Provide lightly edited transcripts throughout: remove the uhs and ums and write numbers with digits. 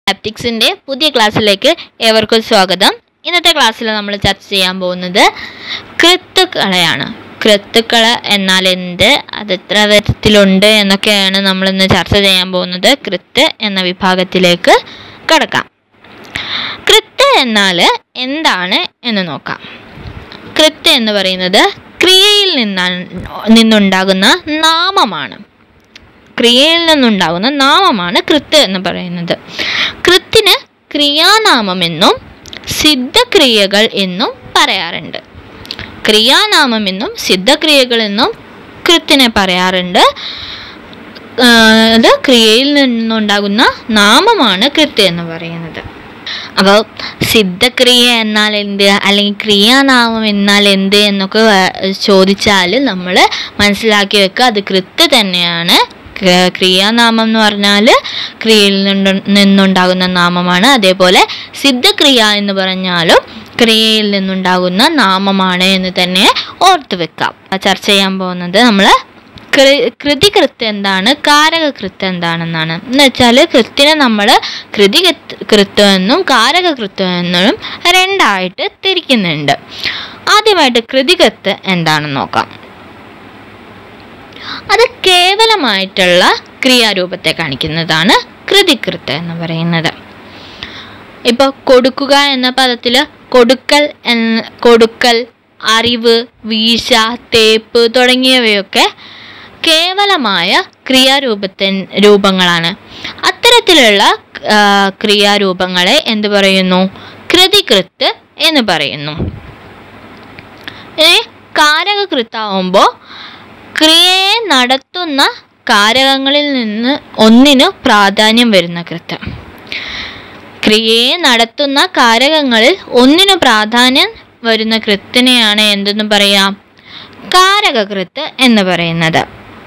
ഹാപ്റ്റിക്സിൻ്റെ പുതിയ ക്ലാസ്സിലേക്ക് ഏവർക്കും സ്വാഗതം. ഇന്നത്തെ ക്ലാസ്സിൽ നമ്മൾ ചർച്ച ചെയ്യാൻ പോകുന്നത് കൃത്തുക്കളെയാണ്. കൃത്തുക്കൾ എന്നാൽ എന്ത്, അത് എത്ര വിധത്തിലുണ്ട് എന്നൊക്കെയാണ് നമ്മളിന്ന് ചർച്ച ചെയ്യാൻ പോകുന്നത്. കൃത്ത് എന്ന വിഭാഗത്തിലേക്ക് കടക്കാം. കൃത്ത് എന്നാൽ എന്താണ് എന്ന് നോക്കാം. കൃത്ത് എന്ന് പറയുന്നത് ക്രിയയിൽ നിന്നുണ്ടാകുന്ന നാമമാണ്. ക്രിയയിൽ നിന്നുണ്ടാകുന്ന നാമമാണ് കൃത്ത് എന്ന് പറയുന്നത്. കൃത്തിന് ക്രിയാനാമമെന്നും സിദ്ധക്രിയകൾ എന്നും പറയാറുണ്ട്. ക്രിയാനാമമെന്നും സിദ്ധക്രിയകൾ എന്നും കൃത്തിനെ പറയാറുണ്ട്. അത് ക്രിയയിൽ നിന്നുണ്ടാകുന്ന നാമമാണ് കൃത്ത് എന്ന് പറയുന്നത്. അപ്പോൾ സിദ്ധക്രിയ എന്നാൽ എന്ത്, അല്ലെങ്കിൽ ക്രിയാനാമം എന്നാൽ എന്ത് എന്നൊക്കെ ചോദിച്ചാൽ നമ്മൾ മനസ്സിലാക്കി വെക്കുക, അത് കൃത്ത് തന്നെയാണ്. ക്രിയാനാമം എന്ന് പറഞ്ഞാൽ ക്രിയയിൽ നിന്നുണ്ടാകുന്ന നാമമാണ്. അതേപോലെ സിദ്ധക്രിയ എന്ന് പറഞ്ഞാലും ക്രിയയിൽ നിന്നുണ്ടാകുന്ന നാമമാണ് എന്ന് തന്നെ ഓർത്തു വെക്കാം. ചർച്ച ചെയ്യാൻ പോകുന്നത് നമ്മൾ കൃതികൃത്ത് എന്താണ്, കാരകകൃത്ത് എന്താണെന്നാണ്. എന്ന് വെച്ചാൽ കൃത്തിനെ നമ്മൾ കൃതികൃത്ത് എന്നും കാരകകൃത്ത് എന്നും രണ്ടായിട്ട് തിരിക്കുന്നുണ്ട്. ആദ്യമായിട്ട് കൃതികൃത്ത് എന്താണെന്ന് നോക്കാം. അത് കേവലമായിട്ടുള്ള ക്രിയാരൂപത്തെ കാണിക്കുന്നതാണ് കൃതികൃത്ത് എന്ന് പറയുന്നത്. ഇപ്പോൾ കൊടുക്കുക എന്ന പദത്തിൽ കൊടുക്കൽ, അറിവ്, വീഴ്ച, തേപ്പ് തുടങ്ങിയവയൊക്കെ കേവലമായ രൂപങ്ങളാണ്. അത്തരത്തിലുള്ള ക്രിയാരൂപങ്ങളെ എന്ത് പറയുന്നു? കൃതികൃത്ത് എന്ന് പറയുന്നു. കാരകകൃത്താവുമ്പോൾ ക്രിയയെ നടത്തുന്ന കാരകങ്ങളിൽ നിന്ന് ഒന്നിന് പ്രാധാന്യം വരുന്ന കൃത്ത്. ക്രിയയെ നടത്തുന്ന കാരകങ്ങളിൽ ഒന്നിനു പ്രാധാന്യം വരുന്ന കൃത്തിനെയാണ് എന്തെന്ന് പറയാം? കാരകകൃത്ത് എന്ന് പറയുന്നത്.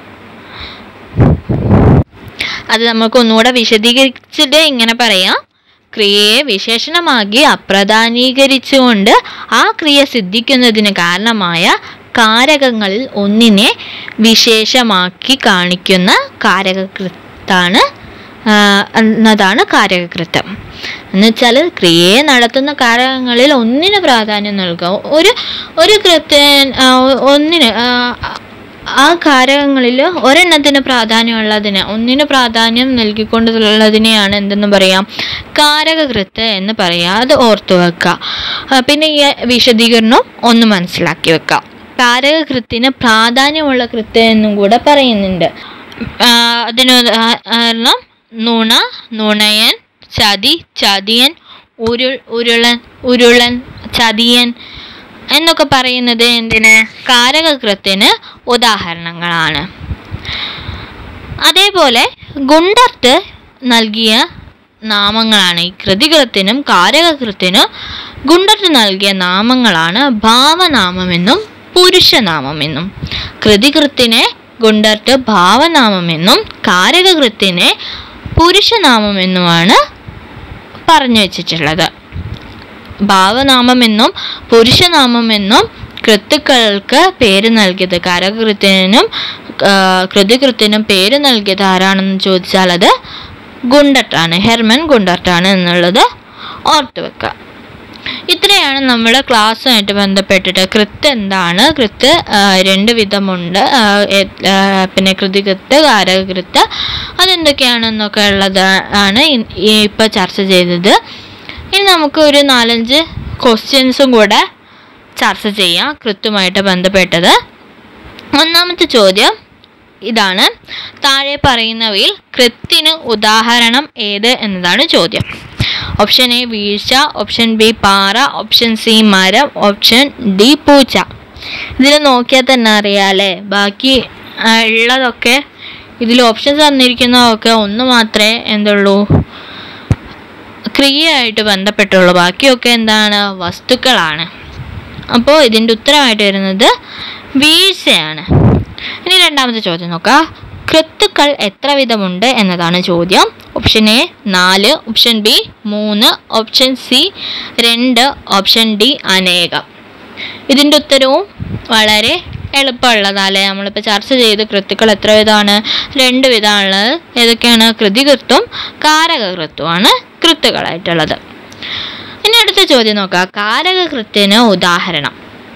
അത് നമുക്ക് ഒന്നുകൂടെ വിശദീകരിച്ചിട്ട് ഇങ്ങനെ പറയാം. ക്രിയയെ വിശേഷണമാക്കി അപ്രധാനീകരിച്ചുകൊണ്ട് ആ ക്രിയ സിദ്ധിക്കുന്നതിന് കാരണമായ കാരകങ്ങളിൽ ഒന്നിനെ വിശേഷമാക്കി കാണിക്കുന്ന കാരകകൃത്താണ് എന്നതാണ് കാരകകൃത്ത്. എന്ന് വെച്ചാൽ ക്രിയയെ നടത്തുന്ന കാരകങ്ങളിൽ ഒന്നിന് പ്രാധാന്യം നൽകുക. ഒരു ഒന്നിന് ആ കാരകങ്ങളിൽ ഒരെണ്ണത്തിന് പ്രാധാന്യമുള്ളതിന് ഒന്നിന് പ്രാധാന്യം നൽകിക്കൊണ്ടുള്ളതിനെയാണ് എന്തെന്ന് പറയാം? കാരകകൃത്ത് എന്ന് പറയാം. അത് ഓർത്തു വെക്കുക. പിന്നെ ഈ വിശദീകരണം ഒന്ന് മനസ്സിലാക്കി വെക്കാം. കാരകകൃത്തിന് പ്രാധാന്യമുള്ള കൃത്ത് എന്നും കൂടെ പറയുന്നുണ്ട്. അതിന് ഉദാഹരണം നുണ, നുണയൻ, ചതി, ചതിയൻ, ഉരുളൻ, ചതിയൻ എന്നൊക്കെ പറയുന്നത് എന്തിന്? കാരകകൃത്തിന് ഉദാഹരണങ്ങളാണ്. അതേപോലെ ഗുണ്ടർത്ത് നൽകിയ നാമങ്ങളാണ് ഈ കൃതികൃത്തിനും കാരകകൃത്തിനും ഗുണ്ടർത്ത് നൽകിയ നാമങ്ങളാണ് ഭാവനാമമെന്നും പുരുഷനാമമെന്നും. കൃതികൃത്തിനെ ഗുണ്ടർത്ത് ഭാവനാമമെന്നും കാരകകൃത്തിനെ പുരുഷനാമമെന്നുമാണ് പറഞ്ഞു വച്ചിട്ടുള്ളത്. ഭാവനാമമെന്നും പുരുഷനാമമെന്നും കൃത്തുക്കൾക്ക് പേര് നൽകിയത്, കാരകകൃത്തിനും കൃതികൃത്തിനും പേര് നൽകിയത് ആരാണെന്ന് ചോദിച്ചാൽ അത് ഗുണ്ടർട്ടാണ്, ഹെർമൻ ഗുണ്ടർട്ടാണ് എന്നുള്ളത് ഓർത്തു വെക്കുക. ഇത്രയാണ് നമ്മുടെ ക്ലാസ്സുമായിട്ട് ബന്ധപ്പെട്ടിട്ട്. കൃത്ത് എന്താണ്? കൃത്ത് രണ്ട് വിധമുണ്ട്. പിന്നെ കൃതികൃത്ത്, കാരകകൃത്ത്, അതെന്തൊക്കെയാണെന്നൊക്കെ ഉള്ളതാണ് ഇപ്പോൾ ചർച്ച ചെയ്തത്. ഇനി നമുക്ക് ഒരു 4-5 ക്വസ്റ്റ്യൻസും കൂടെ ചർച്ച ചെയ്യാം കൃത്തുമായിട്ട് ബന്ധപ്പെട്ടത്. ഒന്നാമത്തെ ചോദ്യം ഇതാണ്: താഴെ പറയുന്നവയിൽ കൃത്തിന് ഉദാഹരണം ഏത് എന്നതാണ് ചോദ്യം. ഓപ്ഷൻ എ വീഴ്ച, ഓപ്ഷൻ ബി പാറ, ഓപ്ഷൻ സി മരം, ഓപ്ഷൻ ഡി പൂച്ച. ഇതിൽ നോക്കിയാൽ തന്നെ അറിയാലേ, ബാക്കി ഉള്ളതൊക്കെ ഇതിൽ ഓപ്ഷൻസ് തന്നിരിക്കുന്നതൊക്കെ ഒന്ന് മാത്രമേ എന്തുള്ളൂ, ക്രിയയായിട്ട് ബന്ധപ്പെട്ടുള്ളൂ. ബാക്കിയൊക്കെ എന്താണ്? വസ്തുക്കളാണ്. അപ്പോൾ ഇതിൻ്റെ ഉത്തരമായിട്ട് വരുന്നത് വീഴ്ചയാണ്. ഇനി രണ്ടാമത്തെ ചോദ്യം നോക്കാം. കൃത്തുക്കൾ എത്ര വിധമുണ്ട് എന്നതാണ് ചോദ്യം. Option A 4, option B 3, option C 2, option D അനേകം. ഇതിൻ്റെ ഉത്തരവും വളരെ എളുപ്പമുള്ളതല്ലേ. നമ്മളിപ്പോൾ ചർച്ച ചെയ്ത് കൃത്തുക്കൾ എത്ര വിധമാണ്? 2 വിധമാണുള്ളത്. ഏതൊക്കെയാണ്? കൃതികൃത്തും കാരകകൃത്തുമാണ് കൃത്തുകളായിട്ടുള്ളത്. ഇനി അടുത്ത ചോദ്യം നോക്കാം. കാരകകൃത്തിന് ഉദാഹരണം.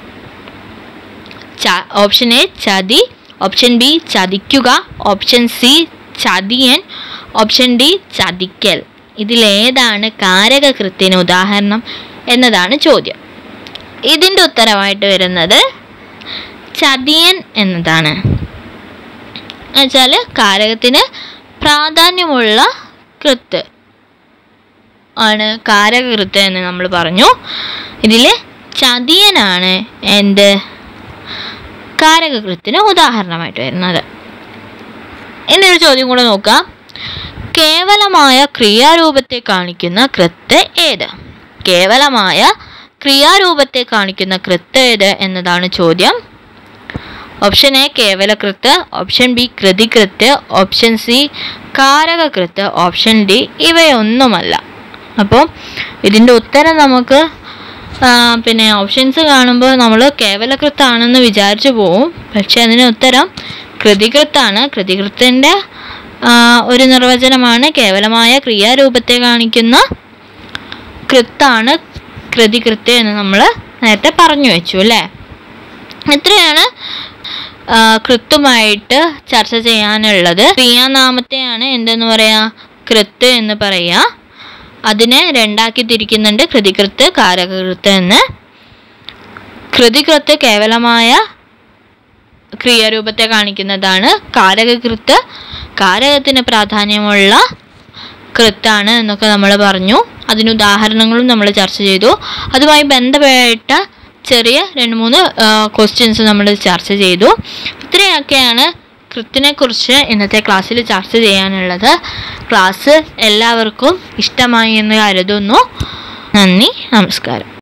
ഓപ്ഷൻ എ ചതി, ഓപ്ഷൻ ബി ചതിക്കുക, ഓപ്ഷൻ സി ചതിയൻ, ഓപ്ഷൻ ഡി ചതിക്കൽ. ഇതിലേതാണ് കാരകകൃത്തിന് ഉദാഹരണം എന്നതാണ് ചോദ്യം. ഇതിൻ്റെ ഉത്തരമായിട്ട് വരുന്നത് ചതിയൻ എന്നതാണ്. എന്നുവെച്ചാൽ കാരകത്തിന് പ്രാധാന്യമുള്ള കൃത്ത് ആണ് കാരകകൃത്ത് എന്ന് നമ്മൾ പറഞ്ഞു. ഇതിൽ ചതിയനാണ് എന്ത് കാരകകൃത്തിന് ഉദാഹരണമായിട്ട് വരുന്നത്. ഇനി ഒരു ചോദ്യം കൂടെ നോക്കാം. കേവലമായ ക്രിയാരൂപത്തെ കാണിക്കുന്ന കൃത്ത് ഏത്? കേവലമായ ക്രിയാരൂപത്തെ കാണിക്കുന്ന കൃത്ത് ഏത് എന്നതാണ് ചോദ്യം. ഓപ്ഷൻ എ കേവലകൃത്ത്, ഓപ്ഷൻ ബി കൃതികൃത്ത്, ഓപ്ഷൻ സി കാരകകൃത്ത്, ഓപ്ഷൻ ഡി ഇവയൊന്നുമല്ല. അപ്പോൾ ഇതിൻ്റെ ഉത്തരം നമുക്ക് ഓപ്ഷൻസ് കാണുമ്പോൾ നമ്മൾ കേവലകൃത്താണെന്ന് വിചാരിച്ചു പോവും. പക്ഷെ അതിന് ഉത്തരം കൃതികൃത്താണ്. കൃതികൃത്തിൻ്റെ ഒരു നിർവചനമാണ് കേവലമായ ക്രിയാരൂപത്തെ കാണിക്കുന്ന കൃത്താണ് കൃതികൃത്ത് എന്ന് നമ്മൾ നേരത്തെ പറഞ്ഞു വെച്ചു അല്ലേ. ഇത്രയാണ് കൃത്തുമായിട്ട് ചർച്ച ചെയ്യാനുള്ളത്. ക്രിയാനാമത്തെയാണ് എന്തെന്ന് പറയാ കൃത്ത് എന്ന് പറയാ. അതിനെ രണ്ടാക്കി തിരിക്കുന്നുണ്ട്, കൃതികൃത്ത് കാരകകൃത്ത് എന്ന്. കൃതികൃത്ത് കേവലമായ ക്രിയാരൂപത്തെ കാണിക്കുന്നതാണ്. കാരകകൃത്ത് കാരകത്തിന് പ്രാധാന്യമുള്ള കൃത്താണ് എന്നൊക്കെ നമ്മൾ പറഞ്ഞു. അതിന് ഉദാഹരണങ്ങളും നമ്മൾ ചർച്ച ചെയ്തു. അതുമായി ബന്ധപ്പെട്ട ചെറിയ 2-3 ക്വസ്റ്റ്യൻസ് നമ്മൾ ചർച്ച ചെയ്തു. ഇത്രയൊക്കെയാണ് കൃത്തിനെ കുറിച്ച് ഇന്നത്തെ ക്ലാസ്സിൽ ചർച്ച ചെയ്യാനുള്ളത്. ക്ലാസ് എല്ലാവർക്കും ഇഷ്ടമായി എന്ന് കരുതുന്നു. നന്ദി, നമസ്കാരം.